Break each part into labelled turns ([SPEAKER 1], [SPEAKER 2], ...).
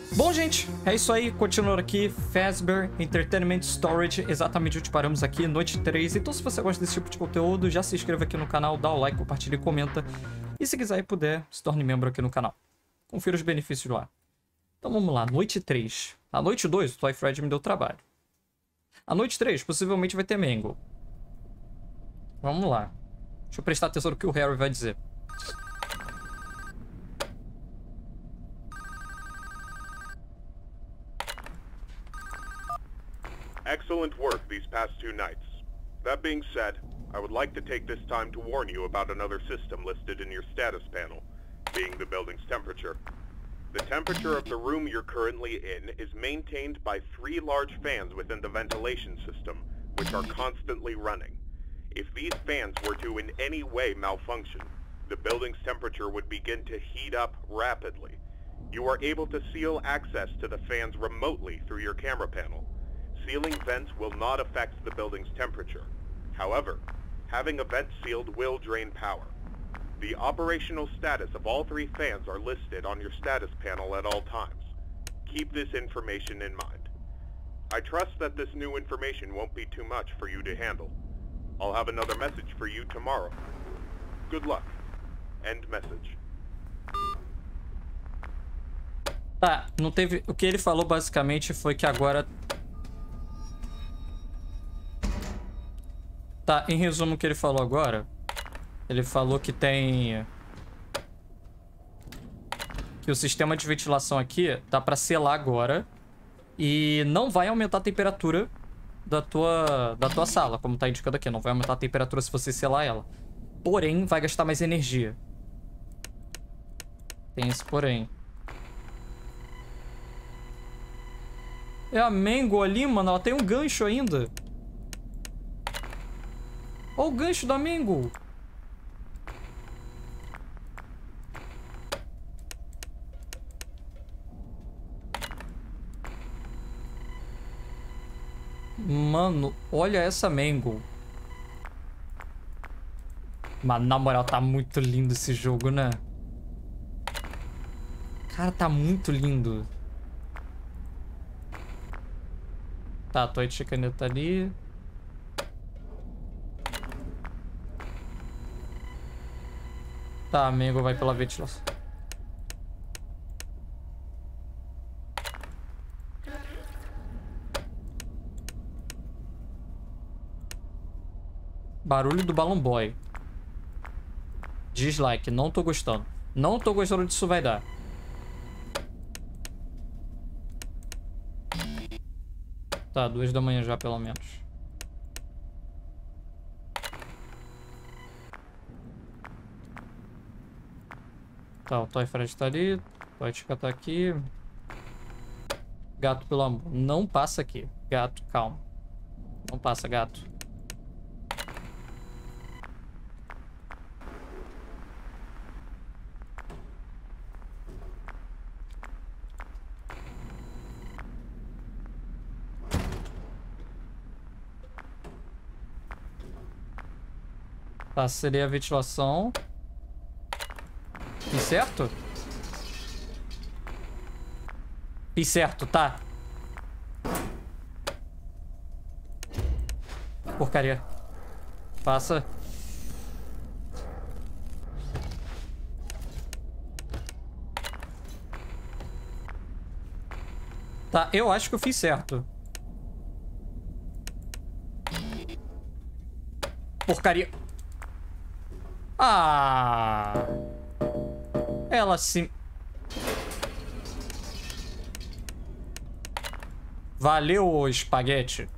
[SPEAKER 1] Bom, gente, é isso aí. Continuando aqui, Fazbear Entertainment Storage, exatamente onde paramos aqui, noite 3. Então, se você gosta desse tipo de conteúdo, já se inscreva aqui no canal, dá o like, compartilha e comenta. E se quiser e puder, se torne membro aqui no canal. Confira os benefícios lá. Então, vamos lá, noite 3. A noite 2, o Toy Fred me deu trabalho. A noite 3, possivelmente vai ter Mangle. Vamos lá. Deixa eu prestar atenção no que o Harry vai dizer.
[SPEAKER 2] Excellent work these past 2 nights. That being said, I would like to take this time to warn you about another system listed in your status panel, being the building's temperature. The temperature of the room you're currently in is maintained by 3 large fans within the ventilation system, which are constantly running. If these fans were to in any way malfunction, the building's temperature would begin to heat up rapidly. You are able to seal access to the fans remotely through your camera panel. Sealing vents will not affect the building's temperature. However, having a vent sealed will drain power. The operational status of all 3 fans are listed on your status panel at all times. Keep this information in mind. I trust that this new information won't be too much for you to handle. I'll have another message for you tomorrow. Good luck. End message.
[SPEAKER 1] Tá, não teve... O que ele falou basicamente foi que agora... Tá, em resumo o que ele falou agora, ele falou que tem... Que o sistema de ventilação aqui dá pra selar agora e não vai aumentar a temperatura da tua sala, como tá indicando aqui. Não vai aumentar a temperatura se você selar ela. Porém, vai gastar mais energia. Tem esse porém. É a Mangle ali, mano. Ela tem um gancho ainda. Olha o gancho da Mangle. Mano, olha essa Mangle. Mas na moral, tá muito lindo esse jogo, né? Cara, tá muito lindo. Tá, Toy de caneta ali. Tá, a Mangle vai pela ventilação. Barulho do Balloon Boy. Dislike, não tô gostando. Não tô gostando disso vai dar. Tá, 2 da manhã já, pelo menos. Tá, o Toy Fred tá ali. O Toy Chica tá aqui. Gato, pelo amor. Não passa aqui. Gato, calma. Não passa, gato. Tá, seria a ventilação. Fiz certo? Fiz certo, tá. Porcaria. Passa. Tá, eu acho que eu fiz certo. Porcaria. Ah... Ela se... Valeu, ô espaguete.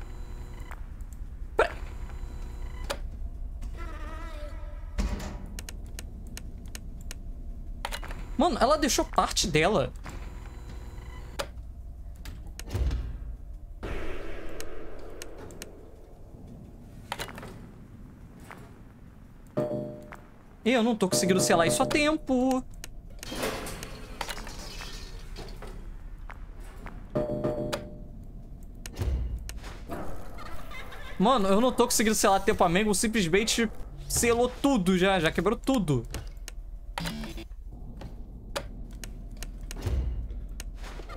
[SPEAKER 1] Mano, ela deixou parte dela. Eu não tô conseguindo selar isso a tempo. Mano, eu não tô conseguindo selar tempo a Mangle, simplesmente selou tudo já quebrou tudo.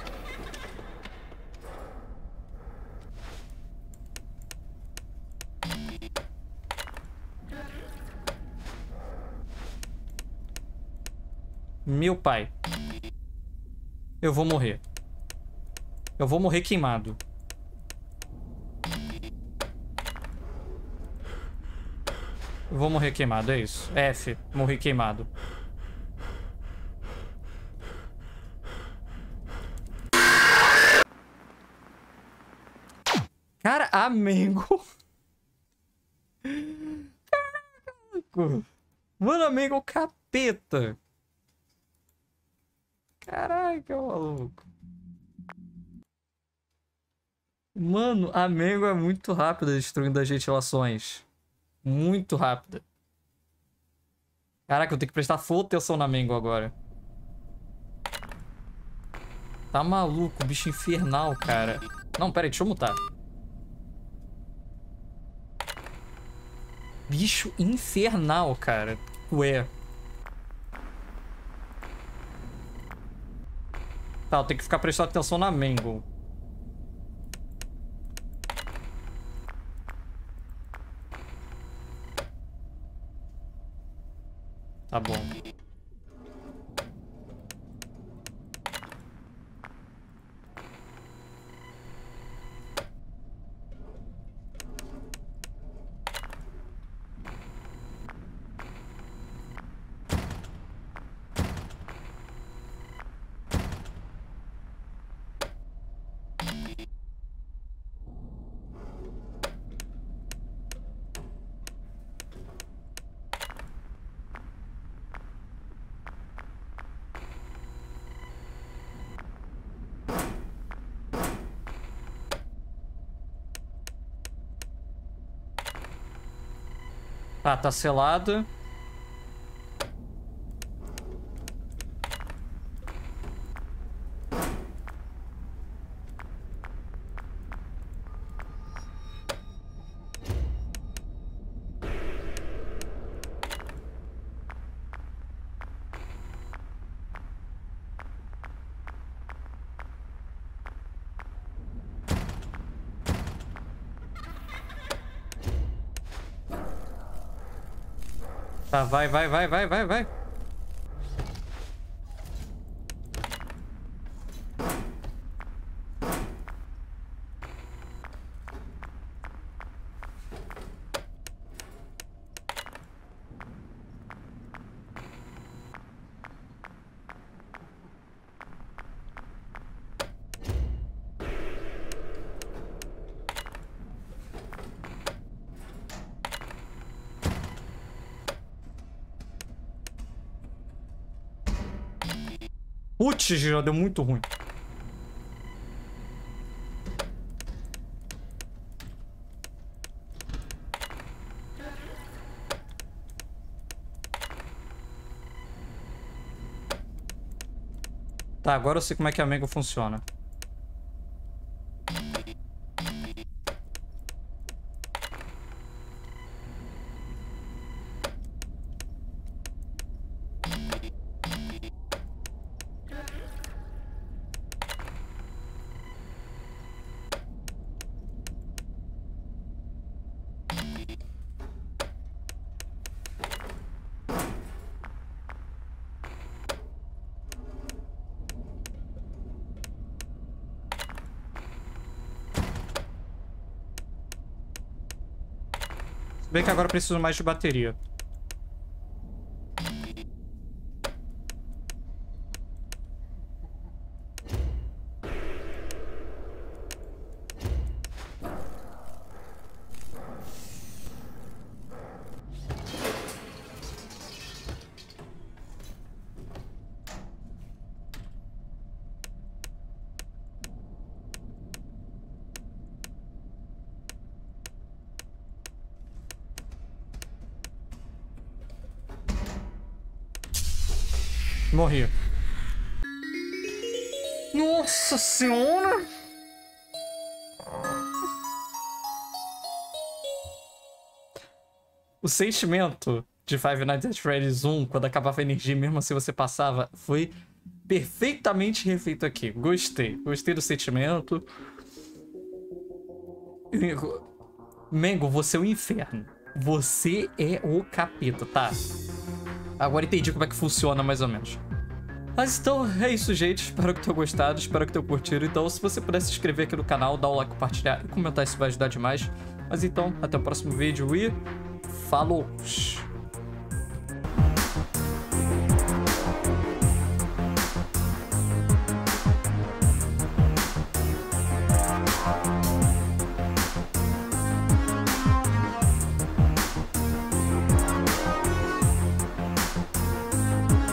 [SPEAKER 1] Meu pai. Eu vou morrer. Eu vou morrer queimado. Eu vou morrer queimado, é isso. F, morri queimado. Cara, amigo. Mano, amigo, capeta. Caraca, maluco. Mano, amigo é muito rápido destruindo as ventilações. Muito rápida. Caraca, eu tenho que prestar full atenção na Mango agora. Tá maluco, bicho infernal, cara. Não, pera aí, deixa eu mutar. Bicho infernal, cara. Ué. Tá, eu tenho que ficar prestando atenção na Mango. Tá bom. Tá selado. Tá, vai. Putz, já deu muito ruim. Tá, agora eu sei como é que a Mango funciona. Bem que agora eu preciso mais de bateria. Morri. Nossa senhora! O sentimento de Five Nights at Freddy's 1, quando acabava a energia, mesmo assim você passava, foi perfeitamente refeito aqui. Gostei. Gostei do sentimento. Mango, você é o inferno. Você é o capeta, tá? Agora entendi como é que funciona, mais ou menos. Mas então é isso, gente. Espero que tenham gostado, espero que tenham curtido. Então, se você puder se inscrever aqui no canal, dar o like, compartilhar e comentar, isso vai ajudar demais. Mas então, até o próximo vídeo e falou!